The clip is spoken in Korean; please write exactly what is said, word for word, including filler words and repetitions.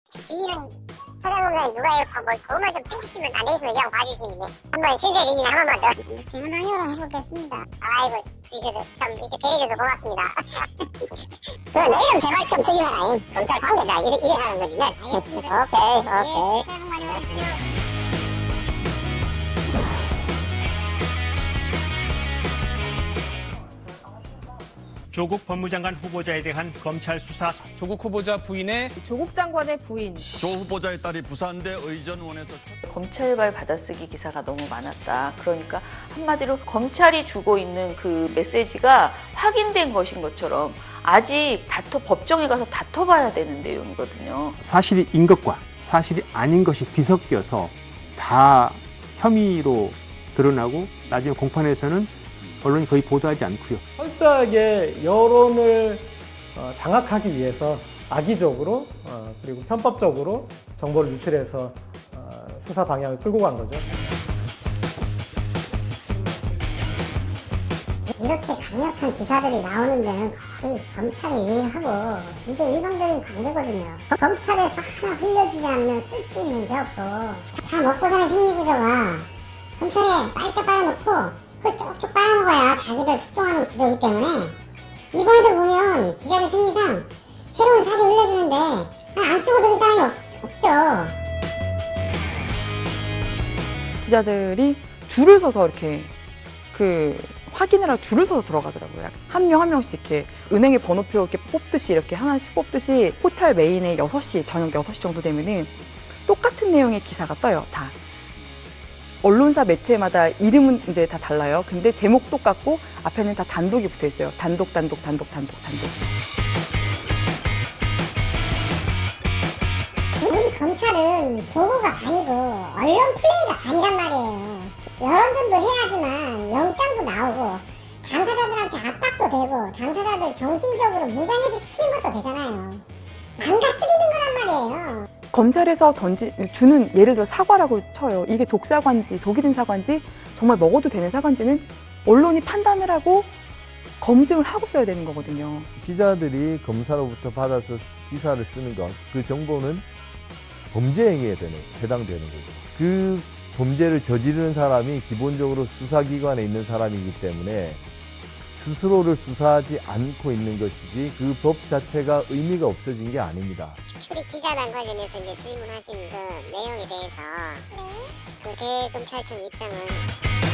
지인은 찾아보면 누가 있고 뭐 그것만 좀 빼주시면 안 되겠으면 그냥 봐주시는데 한번 선생님이 한 번만 더 질문하려고 해보겠습니다. 아이고 이거 참 이렇게 대해줘서 고맙습니다. 그 내일은 제발 좀 쓰지 마라. 검찰 관계자 이래, 이래 하는 거지. 알겠습니다. 오케이 오케이. 새해 복 많이 받으십시오. 조국 법무장관 후보자에 대한 검찰 수사. 조국 후보자 부인의 조국 장관의 부인. 조 후보자의 딸이 부산대 의전원에서 검찰발 받아쓰기 기사가 너무 많았다. 그러니까 한마디로 검찰이 주고 있는 그 메시지가 확인된 것인 것처럼 아직 다퉈 법정에 가서 다퉈봐야 되는 내용이거든요. 사실인 것과 사실이 아닌 것이 뒤섞여서 다 혐의로 드러나고 나중에 공판에서는 언론이 거의 보도하지 않고요. 철저하게 여론을 장악하기 위해서 악의적으로 그리고 편법적으로 정보를 유출해서 수사 방향을 끌고 간 거죠. 이렇게 강력한 기사들이 나오는 데는 거의 검찰이 유일하고 이게 일방적인 관계거든요. 검찰에서 하나 흘려주지 않으면 쓸 수 있는 게 없고 다 먹고 사는 생리구조가 검찰에 빨대 빨아놓고 그걸 쪽쪽 빨아먹어야 자기들 특종하는 구조이기 때문에 이번에도 보면 기자들 생리상 새로운 사진 올려주는데 안 쓰고 들을 사람이 없, 없죠. 기자들이 줄을 서서 이렇게 그 확인을 하고 줄을 서서 들어가더라고요. 한 명 한 명씩 이렇게 은행의 번호표 이렇게 뽑듯이 이렇게 하나씩 뽑듯이 포털 메인에 여섯 시, 저녁 여섯 시 정도 되면은 똑같은 내용의 기사가 떠요, 다. 언론사 매체마다 이름은 이제 다 달라요. 근데 제목 똑같고 앞에는 다 단독이 붙어 있어요. 단독, 단독, 단독, 단독, 단독. 우리 검찰은 보고가 반이고 언론 플레이가 반이란 말이에요. 여론전도 해야지만 영장도 나오고 당사자들한테 압박도 되고 당사자들 정신적으로 무장해제 시키는 것도 되잖아요. 망가뜨리는 거란 말이에요. 검찰에서 던지, 주는 예를 들어 사과라고 쳐요. 이게 독사과인지 독이 든 사과인지 정말 먹어도 되는 사과인지는 언론이 판단을 하고 검증을 하고 써야 되는 거거든요. 기자들이 검사로부터 받아서 기사를 쓰는 것, 그 정보는 범죄 행위에 되는, 해당되는 거죠. 그 범죄를 저지르는 사람이 기본적으로 수사기관에 있는 사람이기 때문에 스스로를 수사하지 않고 있는 것이지 그 법 자체가 의미가 없어진 게 아닙니다. 출입 기자단 관련해서 이제 질문하신 그 내용에 대해서 네. 그 대검찰청 입장은